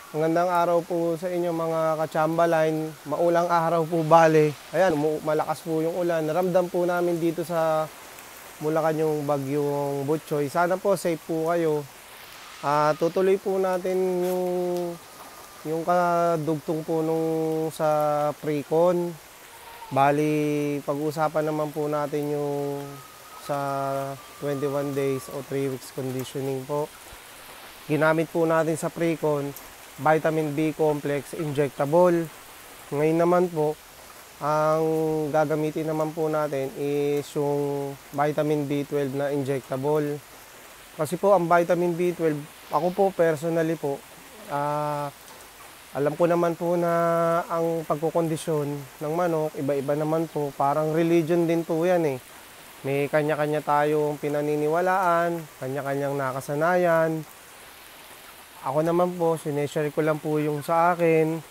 Magandang araw po sa inyo mga ka-Chambaline. Maulang araw po bale. Ayan, malakas po yung ulan. Naramdam po namin dito sa Bulacan yung bagyong Butchoy. Sana po safe po kayo. Tutuloy po natin yung kadugtong po nung sa pre-con. Bali, pag-uusapan naman po natin yung sa 21 days o 3 weeks conditioning po. Ginamit po natin sa pre-con vitamin B complex injectable. Ngayon naman po, ang gagamitin naman po natin is yung vitamin B12 na injectable. Kasi po ang vitamin B12, ako po personally po, alam ko naman po na ang pagkukondisyon ng manok, iba-iba naman po, parang religion din po yan eh. May kanya-kanya tayong pinaniniwalaan, kanya-kanyang nakasanayan. Ako naman po, sineshare ko lang po yung sa akin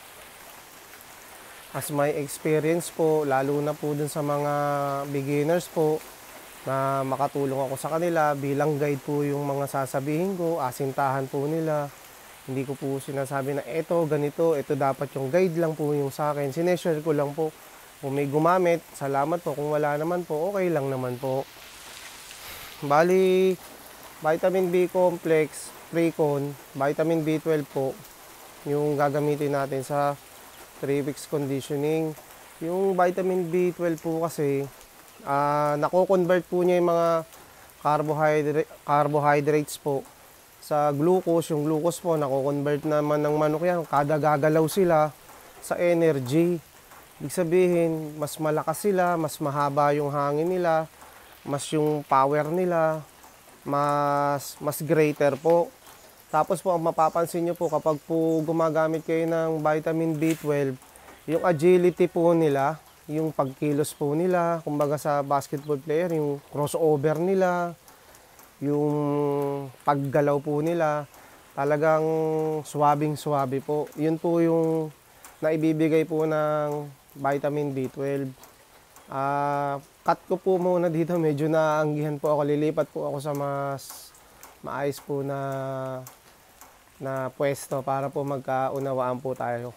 as my experience po, lalo na po dun sa mga beginners po na makatulong ako sa kanila bilang guide po yung mga sasabihin ko, asintahan po nila. Hindi ko po sinasabi na eto, ganito, eto dapat yung guide lang po yung sa akin. Sineshare ko lang po. Kung may gumamit, salamat po. Kung wala naman po, okay lang naman po. Bali, vitamin B complex, pre-con, vitamin B12 po, yung gagamitin natin sa 3 weeks conditioning. Yung vitamin B12 po kasi, nako-convert po niya yung mga carbohydrates po sa glucose. Yung glucose po, nako-convert naman ng manok yan. Kada gagalaw sila sa energy. Ibig sabihin, mas malakas sila, mas mahaba yung hangin nila, mas yung power nila, mas greater po. Tapos po, ang mapapansin nyo po kapag po gumagamit kayo ng vitamin B12, yung agility po nila, yung pagkilos po nila, kumbaga sa basketball player, yung crossover nila, yung paggalaw po nila, talagang swabing-swabe po. Yun po yung naibibigay po ng vitamin B12. Cut ko po muna dito, medyo naanggihan po ako, lilipat po ako sa mas maayos po na pwesto para po magkaunawaan po tayo.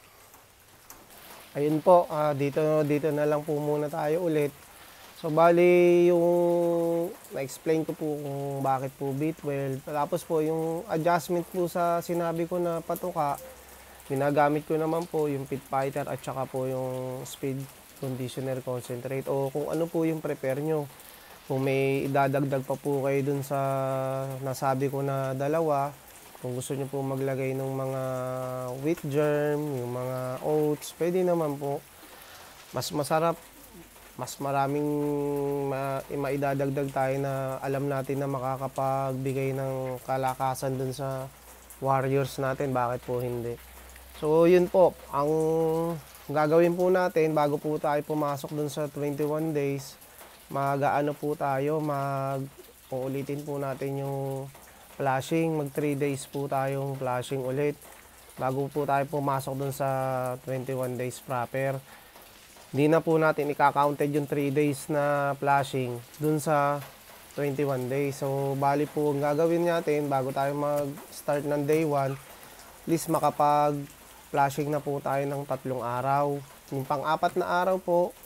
Ayun po, dito na lang po muna tayo ulit. So bali yung na-explain ko po kung bakit po B12. Tapos po yung adjustment po sa sinabi ko na patuka, ginagamit ko naman po yung pit fighter at saka po yung speed conditioner concentrate o kung ano po yung prepare nyo. Kung may idadagdag pa po kayo dun sa nasabi ko na dalawa, kung gusto nyo po maglagay ng mga wheat germ, yung mga oats, pwede naman po. Mas masarap, mas maraming maidadagdag tayo na alam natin na makakapagbigay ng kalakasan dun sa warriors natin, bakit po hindi. So yun po, ang gagawin po natin bago po tayo pumasok dun sa 21 days, mag-aano po tayo, uulitin po natin yung flashing, mag 3 days po tayong flashing ulit bago po tayo pumasok dun sa 21 days proper. Hindi na po natin ika-counted yung 3 days na flashing dun sa 21 days. So bali po ang gagawin natin bago tayo mag-start ng day 1, at least makapag flashing na po tayo ng 3 araw. Yung pang-4 na araw po,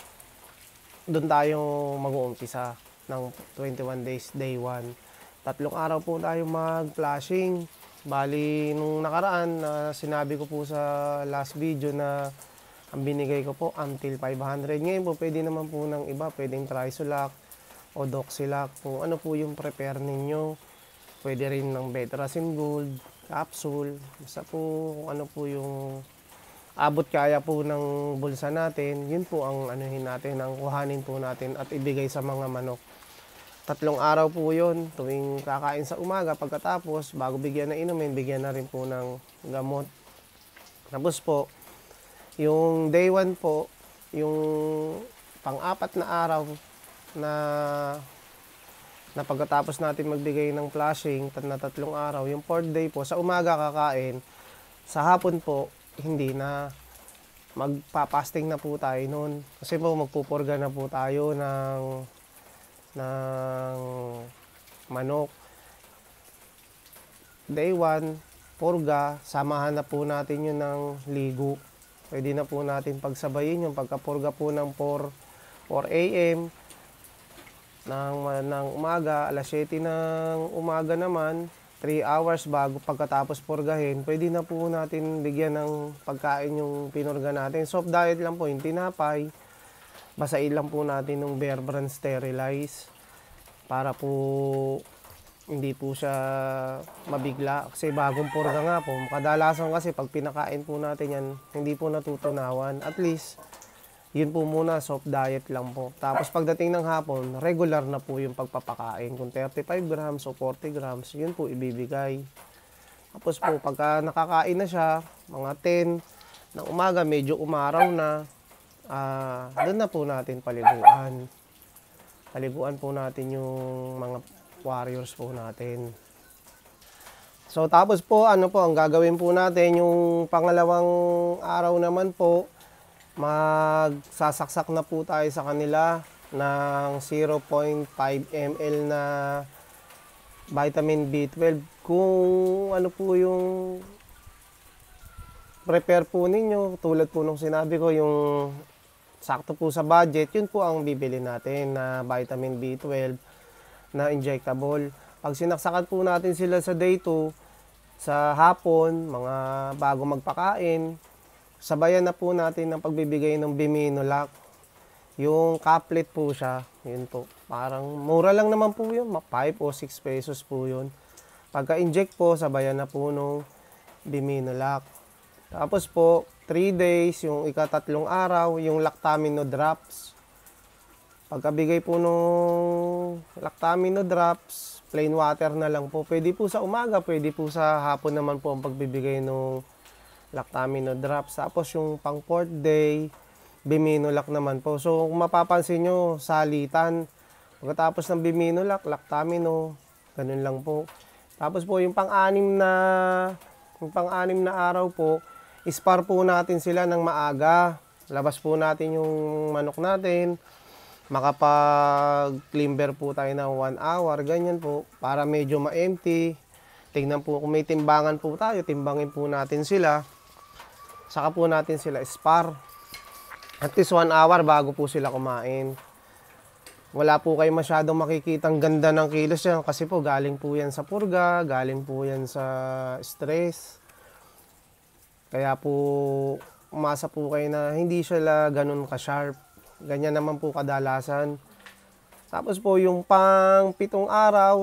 dun tayo mag-uumpisa ng 21 days day 1. 3 araw po tayo mag-flashing. Bali, nung nakaraan, sinabi ko po sa last video na ang binigay ko po until 500. Ngayon po, pwede naman po ng iba. Pwedeng Trisolac o Doxilac. Kung ano po yung prepare ninyo. Pwede rin ng Betracin Gold, capsule. Basta po kung ano po yung abot kaya po ng bulsa natin. Yun po ang anuhin natin, ang kuhanin po natin at ibigay sa mga manok. 3 araw po yun, tuwing kakain sa umaga, pagkatapos, bago bigyan na inumin, bigyan na rin po ng gamot. Tapos po, yung day 1 po, yung pang-4 na araw na pagkatapos natin magbigay ng flashing, na 3 araw, yung 4th day po, sa umaga kakain, sa hapon po, hindi na. Magpa-fasting na po tayo noon. Kasi po, magpupurga na po tayo ng manok. Day 1, purga, samahan na po natin yun ng ligo. Pwede na po natin pagsabayin yung pagkapurga po ng 4 a.m. ng umaga, alas 7 ng umaga naman, 3 hours bago pagkatapos purgahin, pwede na po natin bigyan ng pagkain yung pinurga natin. Soft diet lang po, yung tinapay. Basain lang po natin ng Bear Brand Sterilize para po hindi po siya mabigla. Kasi bagong purga nga po. Kadalasan kasi pag pinakain po natin yan, hindi po natutunawan. At least, yun po muna, soft diet lang po. Tapos pagdating ng hapon, regular na po yung pagpapakain. Kung 35 grams o 40 grams, yun po ibibigay. Tapos po, pagka nakakain na siya, mga 10 ng umaga, medyo umaraw na, doon na po natin paliguan. Paliguan po natin yung mga warriors po natin. So tapos po, ano po, ang gagawin po natin, yung pangalawang araw naman po, magsasaksak na po tayo sa kanila ng 0.5 ml na vitamin B12. Kung ano po yung prepare po ninyo, tulad po nung sinabi ko, yung sakto po sa budget, yun po ang bibili natin na vitamin B12 na injectable. Pag sinaksakan po natin sila sa day 2, sa hapon, mga bago magpakain, sabayan na po natin ng pagbibigay ng Biminolac. Yung caplet po siya, yun po. Parang mura lang naman po yun, 5 o 6 pesos po yun. Pagka-inject po, sabayan na po nung Biminolac. Tapos po, 3 days, yung ikatatlong araw, yung Lactamino drops. Pagkabigay po nung Lactamino drops, plain water na lang po. Pwede po sa umaga, pwede po sa hapon naman po ang pagbibigay nung Lactamino drops. Tapos yung pang 4th day, Biminolac naman po. So kung mapapansin nyo, salitan. Pagkatapos ng Biminolac, Lactamino, ganun lang po. Tapos po yung pang-anim na araw po, ispar po natin sila ng maaga. Labas po natin yung manok natin. Makapag-climber po tayo ng 1 hour, ganyan po, para medyo ma-empty. Tingnan po kung may timbangan po tayo, timbangin po natin sila. Saka po natin sila spar. At least 1 hour bago po sila kumain. Wala po kayo masyadong makikitang ganda ng kilos yan kasi po galing po yan sa purga, galing po yan sa stress. Kaya po umasa po kayo na hindi sila ganun ka-sharp. Ganyan naman po kadalasan. Tapos po yung pang 7 araw,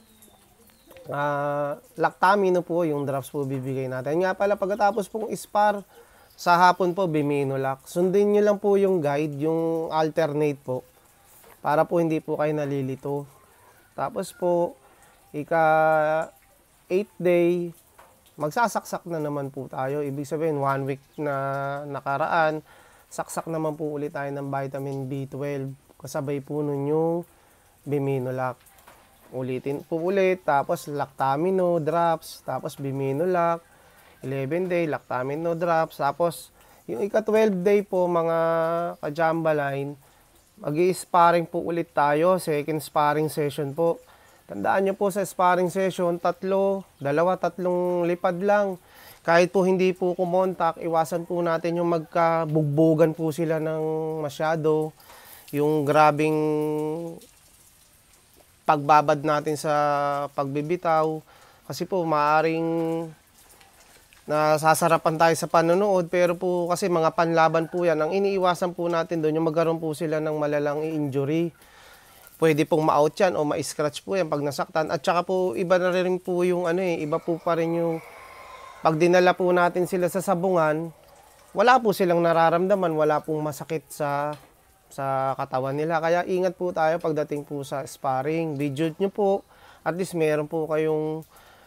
Lactamino po yung drops po bibigay natin. Nga pala pagkatapos pong ispar, sa hapon po Biminolac. Sundin nyo lang po yung guide, yung alternate po. Para po hindi po kayo nalilito. Tapos po, ika 8 day, magsasaksak na naman po tayo. Ibig sabihin, 1 week na nakaraan, saksak naman po ulit tayo ng vitamin B12. Kasabay po nun yung Biminolac. Ulitin po ulit, tapos Lactamino drops, tapos Biminolac. 11 day, Lactamino drops. Tapos, yung ika-12 day po, mga ka-Chambaline, mag-i-sparring po ulit tayo. Second sparring session po. Tandaan nyo po sa sparring session, 3 lipad lang. Kahit po hindi po kumontak, iwasan po natin yung magkabugbugan po sila ng masyado. Yung grabing pagbabad natin sa pagbibitaw. Kasi po, maaring nasasarapan tayo sa panonood, pero po kasi mga panlaban po yan. Ang iniiwasan po natin doon, yung magkaroon po sila ng malalang injury. Pwede pong ma-out yan o ma-scratch po yan pag nasaktan. At saka po, iba na rin po yung iba po pa rin yung pag dinala po natin sila sa sabungan, wala po silang nararamdaman, wala pong masakit sa katawan nila. Kaya ingat po tayo pagdating po sa sparring. Video nyo po, at least meron po kayong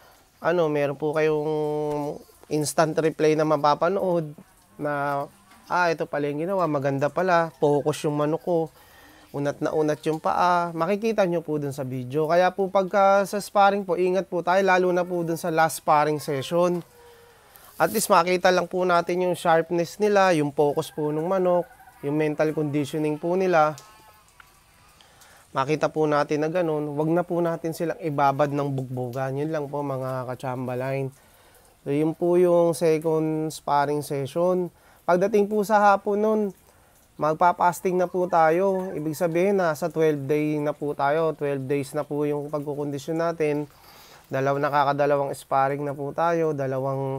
instant replay na mapapanood na ito pala yung ginawa, maganda pala, focus yung manok ko, unat na unat yung paa, makikita nyo po dun sa video. Kaya po pagka sa sparring po, ingat po tayo, lalo na po dun sa last sparring session. At least makita lang po natin yung sharpness nila, yung focus po ng manok, yung mental conditioning po nila. Makita po natin na ganun, wag na po natin silang ibabad ng bugbogan. Yun lang po mga ka-Chambaline. So, yun po yung second sparring session. Pagdating po sa hapon nun, magpa-fasting na po tayo. Ibig sabihin na sa 12 day na po tayo. 12 days na po yung pagkukondisyon natin. Nakakadalawang sparring na po tayo. Dalawang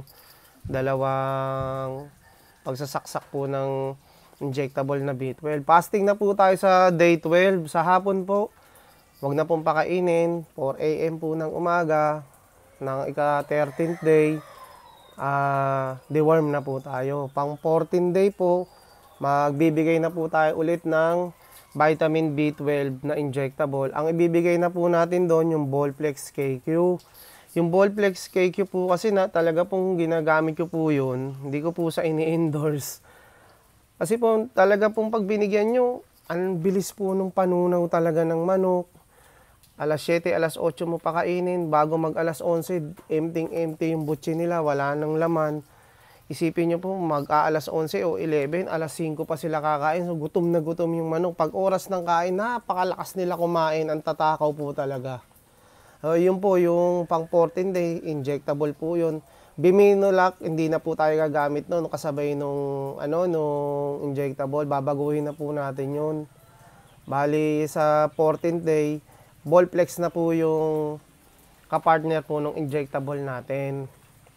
pagsasaksak po ng injectable na B12. Fasting na po tayo sa day 12. Sa hapon po, wag na pong pakainin. 4 AM po ng umaga ng ika-13th day. Deworm na po tayo. Pang 14 day po, magbibigay na po tayo ulit ng vitamin B12 na injectable. Ang ibibigay na po natin doon yung Ballplex KQ. Yung Ballplex KQ po kasi na talaga pong ginagamit ko po yun. Hindi ko po sa ini-endorse. Kasi po talaga pong pag binigyan nyo, ang bilis po nung panunaw talaga ng manok. Alas 7, alas 8 mo pakainin, bago mag alas 11, empty yung butsi nila, wala nang laman. Isipin nyo po, mag-aalas 11 o 11, alas 5 pa sila kakain, so gutom na gutom yung manok. Pag oras ng kain, napakalakas nila kumain, ang tatakaw po talaga. Yun po, yung pang 14 day, injectable po yun. Biminolac, hindi na po tayo gagamit noon, kasabay nung injectable, babaguhin na po natin yun. Bali, sa 14th day, Ballplex na po yung kapartner po ng injectable natin.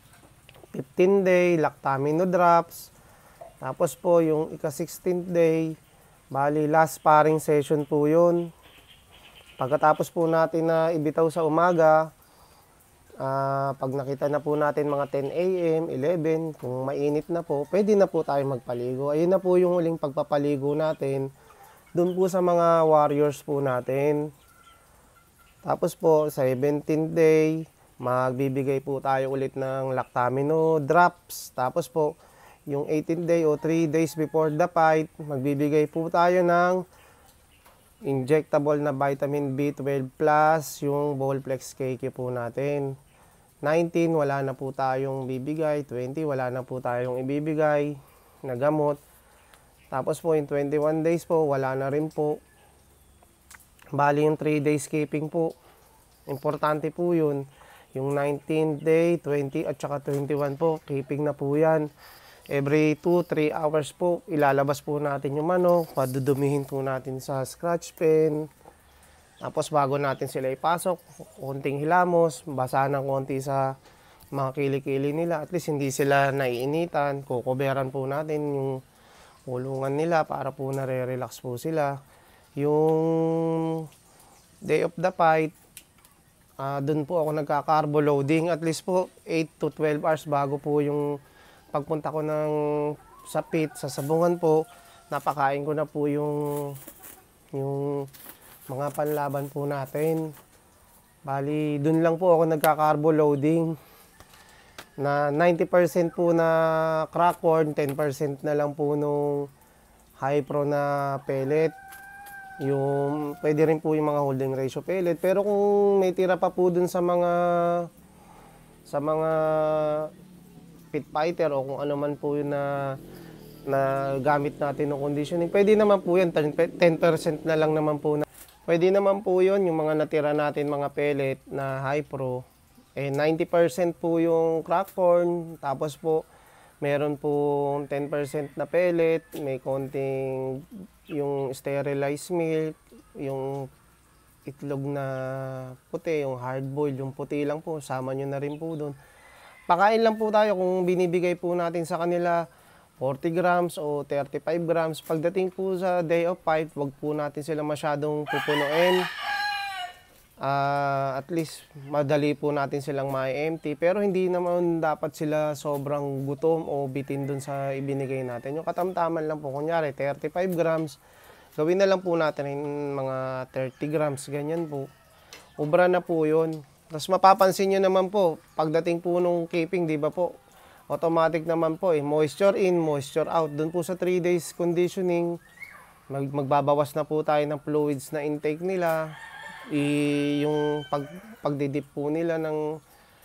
15 day, Lactamino drops. Tapos po yung ika-16th day, bali last sparring session po yun. Pagkatapos po natin na ibitaw sa umaga, pag nakita na po natin mga 10 AM, 11, kung mainit na po, pwede na po tayo magpaligo. Ayun na po yung huling pagpapaligo natin dun po sa mga warriors po natin. Tapos po, sa 17th day, magbibigay po tayo ulit ng Lactamino drops. Tapos po, yung 18th day o 3 days before the fight, magbibigay po tayo ng injectable na vitamin B12 plus yung Ballplex KQ po natin. 19, wala na po tayong bibigay. 20, wala na po tayong ibibigay na gamot. Tapos po, yung 21 days po, wala na rin po. Bali yung 3 days keeping po, importante po yun. Yung 19th day, 20 at saka 21 po, keeping na po yan. Every 2-3 hours po, ilalabas po natin yung manok, padudumihin po natin sa scratch pen. Tapos bago natin sila ipasok, konting hilamos, basa ng konti sa mga kilikili nila. At least hindi sila naiinitan, kukuberan po natin yung kulungan nila para po nare-relax po sila. Yung day of the fight, doon po ako nagka-carbo loading. At least po 8 to 12 hours bago po yung pagpunta ko sa pit, sa sabungan po, napakain ko na po yung mga panlaban po natin. Bali, doon lang po ako nagka-carbo loading. Na 90% po na crack corn, 10% na lang po nung high pro na pellet. Yung pwede rin po yung mga holding ratio pellet, pero kung may tira pa po dun sa mga pit fighter o kung ano man po yun na gamit natin ng conditioning, pwede naman po yun, 10% na lang naman po. Pwede naman po yun, yung mga natira natin mga pellet na high pro, 90% po yung crack corn, tapos po meron po 10% na pellet, may konting yung sterilized milk, yung itlog na puti, yung hard boil, yung puti lang po, sama nyo na rin po doon. Pakain lang po tayo kung binibigay po natin sa kanila 40 grams o 35 grams. Pagdating po sa day of fight, wag po natin sila masyadong pupunuin. At least madali po natin silang ma-empty, pero hindi naman dapat sila sobrang gutom o bitin dun sa ibinigay natin. Yung katamtaman lang po, kunyari 35 grams, gawin na lang po natin mga 30 grams, ganyan po. Ubra na po yun. Tapos mapapansin nyo naman po, pagdating po nung keeping, di ba po, automatic naman po moisture in, moisture out. Dun po sa 3 days conditioning, magbabawas na po tayo ng fluids na intake nila. Yung pagdidip po nila ng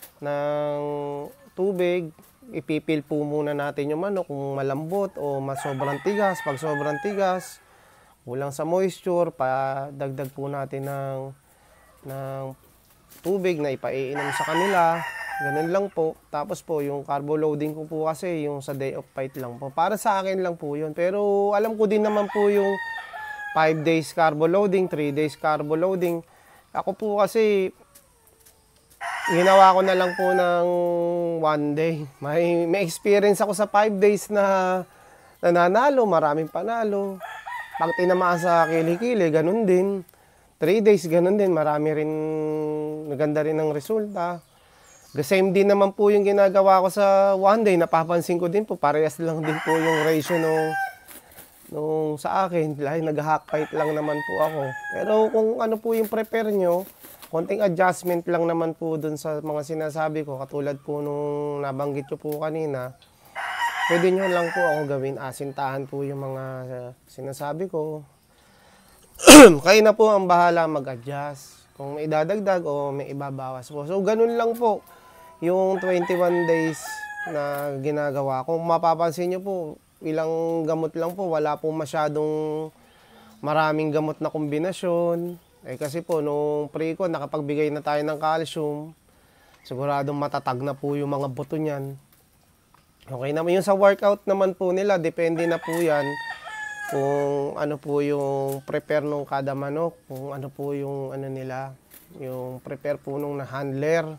tubig, ipipil po muna natin yung manok kung malambot o sobrang tigas. Pag sobrang tigas, kulang sa moisture, padagdag po natin ng tubig na ipaiinom sa kanila. Ganun lang po. Tapos po, yung carbo loading ko po kasi, yung sa day of fight lang po. Para sa akin lang po yun. Pero alam ko din naman po yung 5 days carbo loading, 3 days carbo loading. Ako po kasi, ginawa ko na lang po ng 1 day. May experience ako sa 5 days na nananalo, maraming panalo. Pag tinamaan sa kilikili, ganun din. 3 days, ganun din. Marami rin, maganda rin ang resulta. The same din naman po yung ginagawa ko sa 1 day. Napapansin ko din po, parehas lang din po yung ratio nung sa akin. Dahil nag-hack fight lang naman po ako. Pero kung ano po yung prepare nyo, konting adjustment lang naman po dun sa mga sinasabi ko. Katulad po nung nabanggit ko po kanina, pwede nyo lang po ako gawin. Asintahan po yung mga sinasabi ko. Kayo na po ang bahala mag-adjust. Kung may idadagdag o may ibabawas po. So, ganun lang po yung 21 days na ginagawa. Kung mapapansin nyo po, ilang gamot lang po. Wala po masyadong maraming gamot na kombinasyon. Kasi po, nung pre-con, nakapagbigay na tayo ng calcium. Siguradong matatag na po yung mga buto niyan. Okay naman. Yung sa workout naman po nila, depende na po yan kung ano po yung prepare nung kada manok, kung ano po yung ano nila, yung prepare po nung na handler.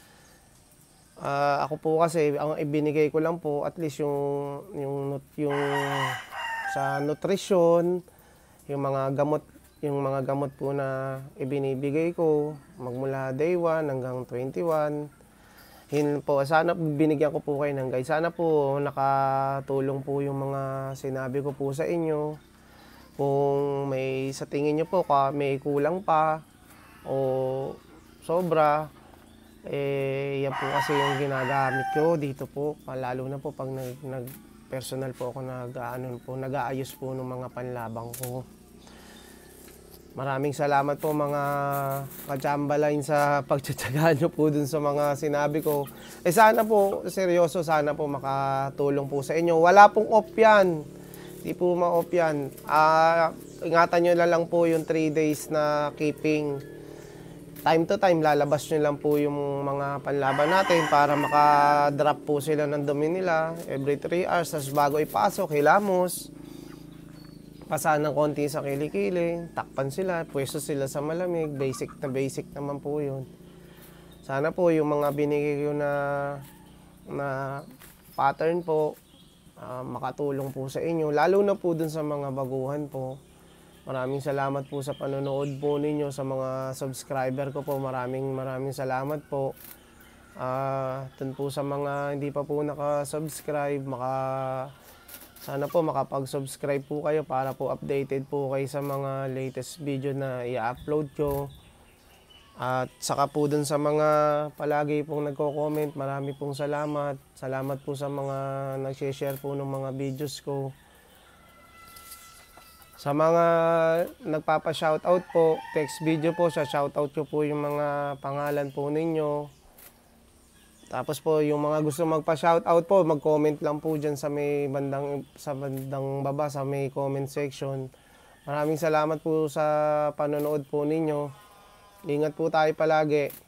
Ako po kasi, ang ibinigay ko lang po, at least yung sa nutrition, yung mga gamot po na ibinibigay ko, magmula day 1 hanggang 21. Yun po, sana binigyan ko po kayo ng guide. Sana po nakatulong po yung mga sinabi ko po sa inyo. Kung may sa tingin nyo po may kulang pa o sobra, yan po kasi yung ginagamit ko dito po. Lalo na po pag personal po ako nag-aayos po ng mga panlabang ko. Maraming salamat po mga ka-Chambaline sa pagtsatsagaan nyo po dun sa mga sinabi ko. Sana po, seryoso, sana po makatulong po sa inyo. Wala pong off yan. Di po ma-off yan. Ingatan nyo na lang po yung 3 days na keeping. Time to time, lalabas nyo lang po yung mga panlaban natin para maka-drop po sila ng dumi nila every 3 hours. Tapos bago ipasok, hilamos. Pasahan ng konti sa kilikili, takpan sila, pwesto sila sa malamig, basic naman po yun. Sana po yung mga binigay ko na pattern po, makatulong po sa inyo, lalo na po dun sa mga baguhan po. Maraming salamat po sa panonood po ninyo, sa mga subscriber ko po, maraming salamat po. Dun po sa mga hindi pa po nakasubscribe, sana po makapag-subscribe po kayo para po updated po kayo sa mga latest video na i-upload ko. At saka po dun sa mga palagi pong nagko-comment, marami pong salamat. Salamat po sa mga nag-share po ng mga videos ko. Sa mga nagpapa-shoutout po, text video po, shoutout ko po yung mga pangalan po ninyo. Tapos po, yung mga gusto magpa-shoutout po, mag-comment lang po dyan sa bandang baba, sa may comment section. Maraming salamat po sa panonood po ninyo. Ingat po tayo palagi.